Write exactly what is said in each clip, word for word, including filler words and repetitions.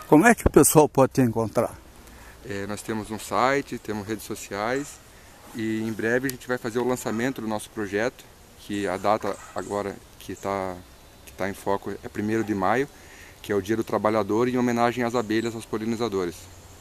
Como é que o pessoal pode te encontrar? É, nós temos um site, temos redes sociais e em breve a gente vai fazer o lançamento do nosso projeto, que a data agora que está que tá em foco é primeiro de maio, que é o Dia do Trabalhador, em homenagem às abelhas, aos polinizadores.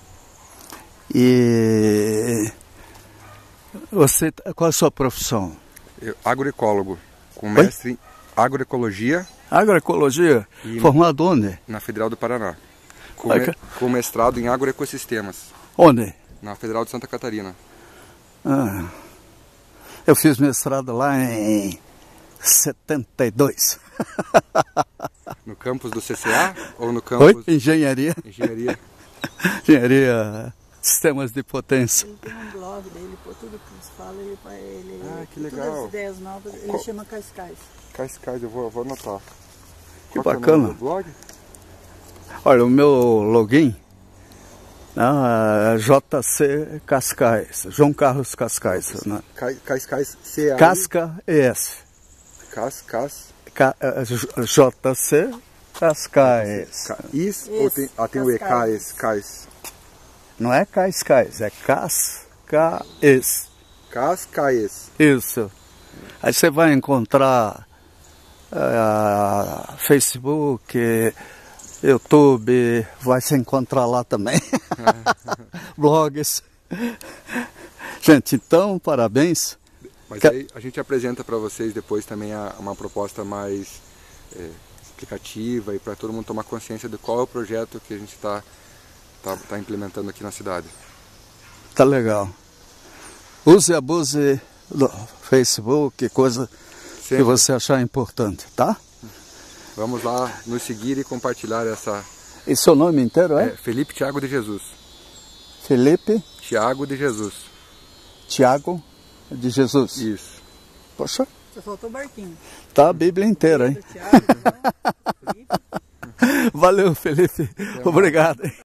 E você, qual é a sua profissão? Eu, agroecólogo, com mestre em agroecologia. Agroecologia? E formado onde? Na Federal do Paraná. Com, é me, que... com mestrado em agroecossistemas. Onde? Na Federal de Santa Catarina. Ah, eu fiz mestrado lá em setenta e dois. No campus do C C A ou no campus... Oi? Engenharia. Engenharia. Engenharia, sistemas de potência. Ele tem um blog dele, por tudo que eles falam, ele, ele Ah, que legal. todas as ideias novas, ele Qual... chama Cascais. Cascais, eu vou, eu vou anotar. Que Qual bacana. Que é o nome do blog? Olha, o meu login é J C Cascais, João Carlos Cascais. Né? Cascais, C A I. Casca E S. Cascais. J C Cascais. Is ou tem, ah, tem o E, Cais, Cais. Não é Cascais, é Cascaes. Cascais. Isso. Aí você vai encontrar uh, Facebook, YouTube, vai se encontrar lá também. Blogs. Gente, então, parabéns. Mas aí a gente apresenta para vocês depois também a, uma proposta mais é, explicativa e para todo mundo tomar consciência de qual é o projeto que a gente está tá, tá implementando aqui na cidade. Tá legal. Use e abuse do Facebook, coisa Sempre. que você achar importante, tá? Vamos lá nos seguir e compartilhar essa... E seu nome inteiro é? é Felipe Thiago de Jesus. Felipe? Thiago de Jesus. Thiago de Jesus. Isso. Poxa. Só faltou o barquinho. Tá a Bíblia inteira, hein? Thiago, Felipe. Valeu, Felipe. Obrigado.